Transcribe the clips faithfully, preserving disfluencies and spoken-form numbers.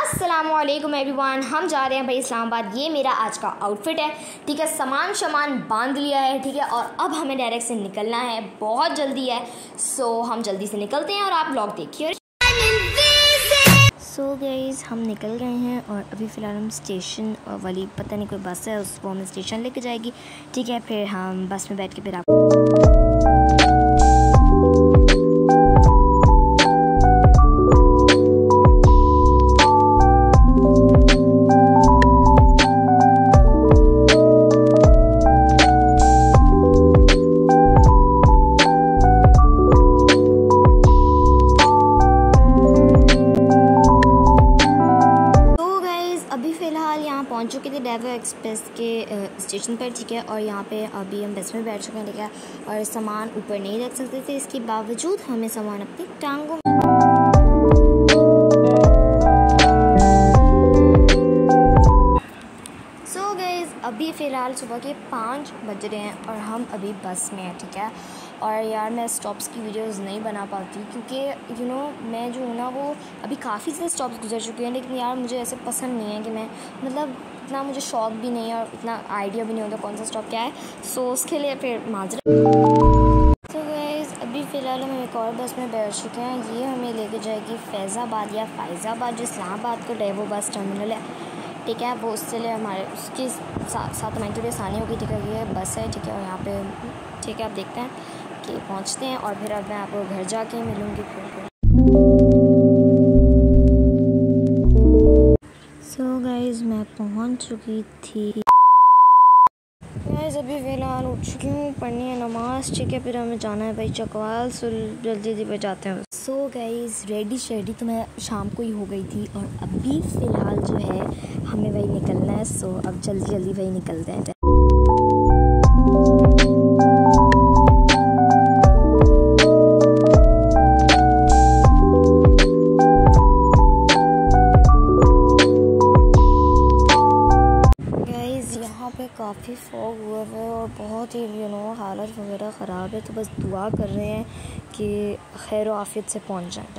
अस्सलामुअलैकुम एवरीवन, हम जा रहे हैं भाई इस्लामाबाद। ये मेरा आज का आउटफिट है, ठीक है। सामान सामान बांध लिया है, ठीक है। और अब हमें डायरेक्ट से निकलना है, बहुत जल्दी है। सो हम जल्दी से निकलते हैं और आप ब्लॉग देखिए। सो गाइस, हम निकल गए हैं और अभी फ़िलहाल हम स्टेशन वाली, पता नहीं कोई बस है, उसको हमें स्टेशन लेके जाएगी, ठीक है। फिर हम बस में बैठ के फिर आप पहुंच चुके थे डेवो एक्सप्रेस के स्टेशन पर, ठीक है। और यहाँ पे अभी हम बस में बैठ चुके हैं, ठीक है। और सामान ऊपर नहीं रख सकते थे, इसके बावजूद हमें सामान अपनी टांगों में सो गाइस, अभी फ़िलहाल सुबह के पाँच बज रहे हैं और हम अभी बस में हैं, ठीक है। और यार मैं स्टॉप्स की वीडियोस नहीं बना पाती क्योंकि यू नो मैं जो हूँ ना वो अभी काफ़ी से स्टॉप्स गुजर चुके हैं, लेकिन यार मुझे ऐसे पसंद नहीं है कि मैं मतलब इतना मुझे शौक भी नहीं है और इतना आइडिया भी नहीं होता कौन सा स्टॉप क्या है। सो उसके लिए फिर माजरा। तो गाइस, अभी फ़िलहाल हम एक और बस में बैठ चुके हैं। ये हमें लेके जाएगी फैज़ाबाद या फ़ैज़ाबाद, जो इस्लामाबाद का डेवो बस टर्मिनल है, ठीक है। वो उससे लिए हमारे उसके साथ साथ हमारी थोड़ी आसानी होगी, ठीक है। ये बस है, ठीक है। और यहाँ पे ठीक है, आप देखते हैं कि पहुँचते हैं और फिर अब मैं आपको घर जाके मिलूँगी फिर। सो गाइस, मैं पहुँच चुकी थी। गाइस, अभी फ़िलहाल उठ चुकी हूँ, पढ़नी है नमाज़, ठीक है। फिर हमें जाना है भाई चकवाल, सो जल्दी जल्दी बजाते हैं। सो गाइस, रेडी शेडी तो मैं शाम को ही हो गई थी और अभी फ़िलहाल जो है हमें वही निकलना है। सो अब जल्दी जल्दी वही निकलते हैं। काफ़ी फॉग हुआ है और बहुत ही यू नो हालत वगैरह ख़राब है, तो बस दुआ कर रहे हैं कि खैर आफियत से पहुंच जाए।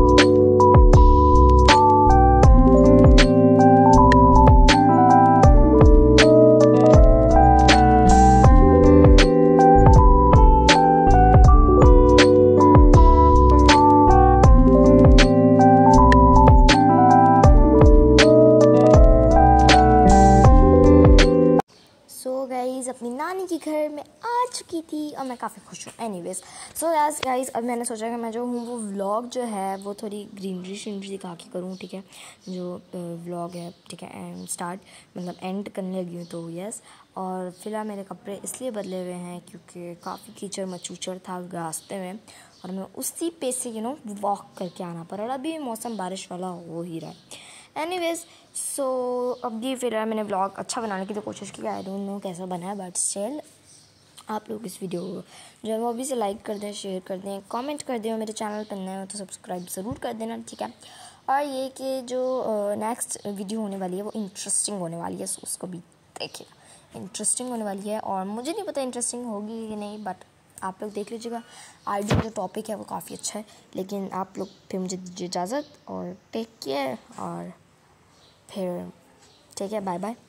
अपनी नानी के घर में आ चुकी थी और मैं काफ़ी खुश हूँ। एनीवेज, सो यार गाइस, अब मैंने सोचा कि मैं जो हूँ वो व्लॉग जो है वो थोड़ी ग्रीनरी श्रीनरी दिखा के करूँ, ठीक है। जो व्लॉग है, ठीक है, एंड स्टार्ट मतलब एंड करने लगी हूँ, तो यस। और फिलहाल मेरे कपड़े इसलिए बदले हुए हैं क्योंकि काफ़ी कीचड़ मचूचड़ था रास्ते में और मैं उसी पे से यू नो वॉक करके आना पड़ा। और अभी मौसम बारिश वाला हो ही रहा है। एनीवेज, सो अब ये फिलहाल मैंने व्लॉग अच्छा बनाने की तो कोशिश की, आई डोंट नो कैसा बना है, बट स्टिल आप लोग इस वीडियो को जो है वो अभी से लाइक कर दें, शेयर कर दें, कमेंट कर दें। और मेरे चैनल पर नए हो तो सब्सक्राइब ज़रूर कर देना, ठीक है। और ये कि जो नेक्स्ट वीडियो होने वाली है वो इंटरेस्टिंग होने वाली है, सो उसको भी देखिएगा, इंटरेस्टिंग होने वाली है। और मुझे नहीं पता इंटरेस्टिंग होगी कि नहीं, बट आप लोग देख लीजिएगा। आइडिया जो टॉपिक है वो काफ़ी अच्छा है, लेकिन आप लोग फिर मुझे दीजिए इजाज़त और टेक केयर और फिर ठीक है, बाय बाय।